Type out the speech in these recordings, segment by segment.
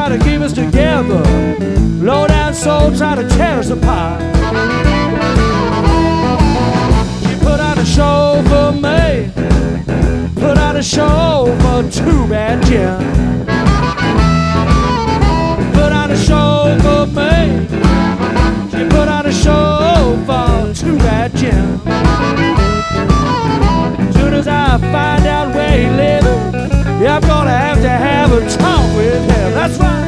try to keep us together. Low down soul try to tear us apart. She put on a show for me, put on a show for Too Bad Jim. Put on a show for me, she put on a show for Too Bad Jim. Soon as I find out where he lives, yeah, I'm gonna have a talk with him. That's right.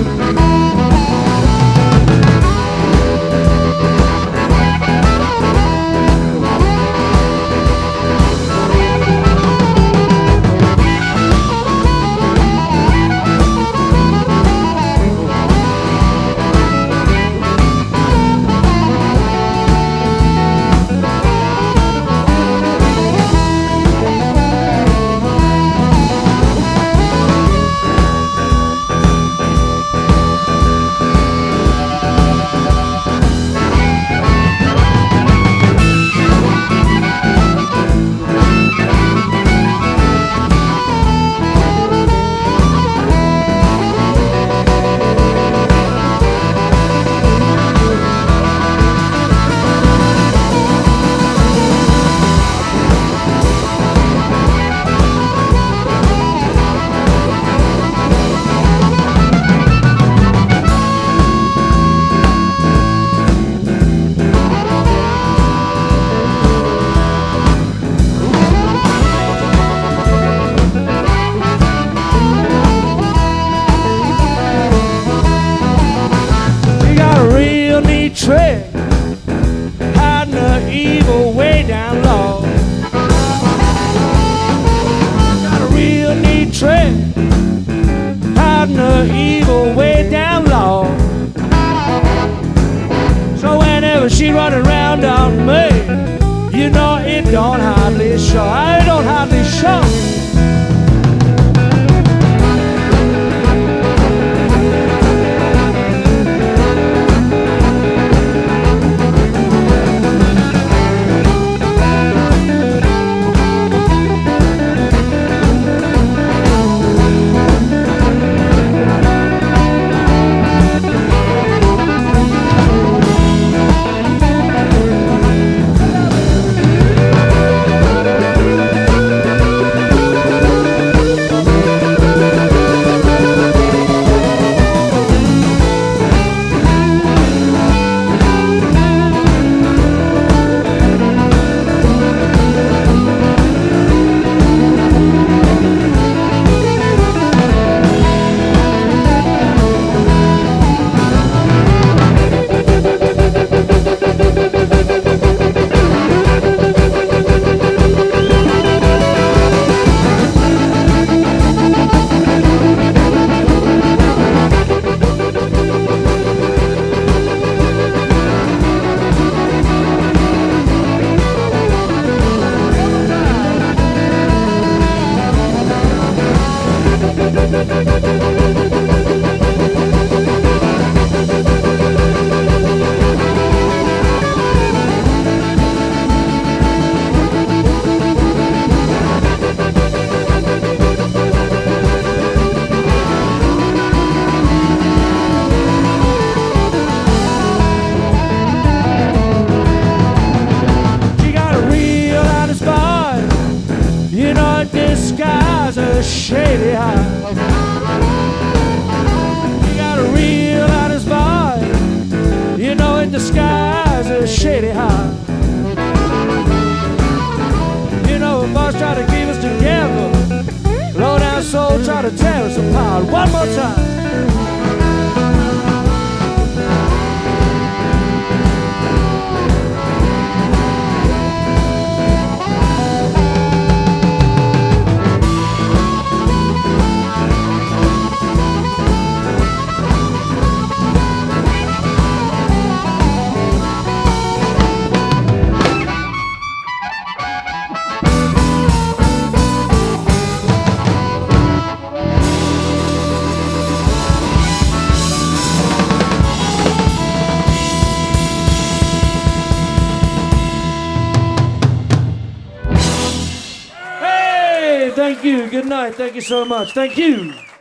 Trick, hiding the evil way down low. Got a real neat trick, hiding the evil way down low. So whenever she running around on me, you know it don't hardly show. I don't hardly show. Disguise a shady high. You got a real honest vibe, you know it disguises shady high. You know a boss try to keep us together, low down soul try to tear us apart. One more time. Thank you. Good night. Thank you so much. Thank you.